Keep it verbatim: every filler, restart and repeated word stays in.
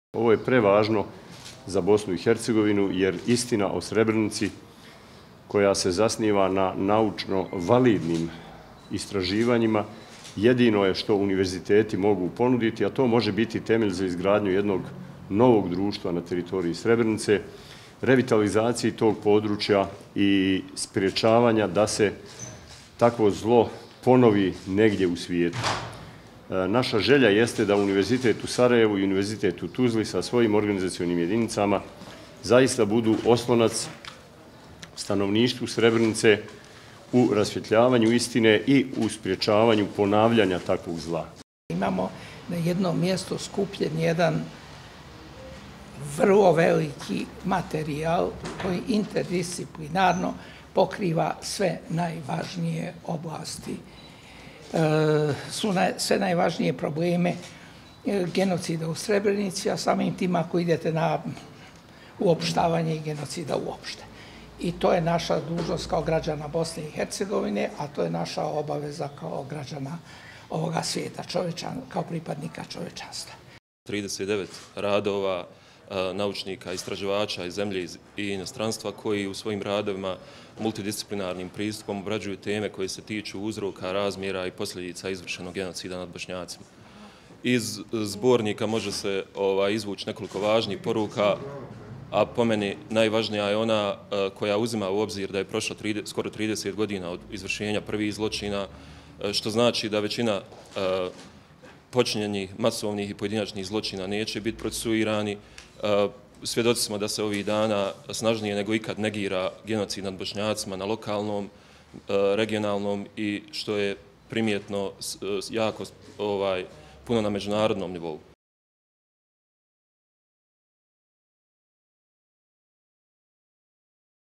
Ovo je prevažno za Bosnu i Hercegovinu jer istina o Srebrenici koja se zasniva na naučno validnim istraživanjima jedino je što univerziteti mogu ponuditi, a to može biti temelj za izgradnju jednog novog društva na teritoriji Srebrenice, revitalizaciji tog područja i spriječavanja da se takvo zlo ponovi negdje u svijetu. Naša želja jeste da Univerzitet u Sarajevu i Univerzitet u Tuzli sa svojim organizacionim jedinicama zaista budu oslonac stanovništvu Srebrenice u rasvjetljavanju istine i u spriječavanju ponavljanja takvog zla. Imamo na jednom mjestu skupljen jedan vrlo veliki materijal koji interdisciplinarno pokriva sve najvažnije oblasti, sve najvažnije probleme genocida u Srebrenici, a samim tim ako idete na uopštavanje i genocida uopšte. I to je naša dužnost kao građana Bosne i Hercegovine, a to je naša obaveza kao građana ovoga svijeta, kao pripadnika čovječanstva. trideset devet radova naučnika, istraživača iz zemlje i inostranstva koji u svojim radovima multidisciplinarnim pristupom obrađuju teme koje se tiču uzroka, razmjera i posljedica izvršenog genocida nad Bošnjacima. Iz zbornika može se izvući nekoliko važnih poruka, a po meni najvažnija je ona koja uzima u obzir da je prošlo skoro trideset godina od izvršenja prvih zločina, što znači da većina počinjenih masovnih i pojedinačnih zločina neće biti procesuirani. Svjedoci smo da se ovih dana snažnije nego ikad negira genocid nad Bošnjacima na lokalnom, regionalnom i što je primjetno jako puno na međunarodnom nivou.